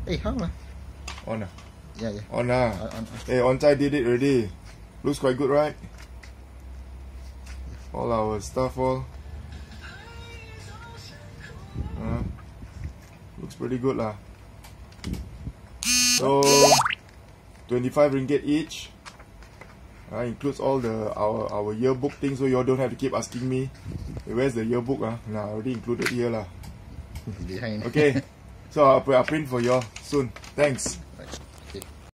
Hey, how lah? On ah? Yeah. On ah. On. Hey, On-Chai did it already. Looks quite good, right? All our stuff all. Looks pretty good lah. So 25 ringgit each. Includes all our yearbook things, so you all don't have to keep asking me, hey, where's the yearbook? Nah, already included here lah. Behind. Okay, so I'll print for you all soon. Thanks.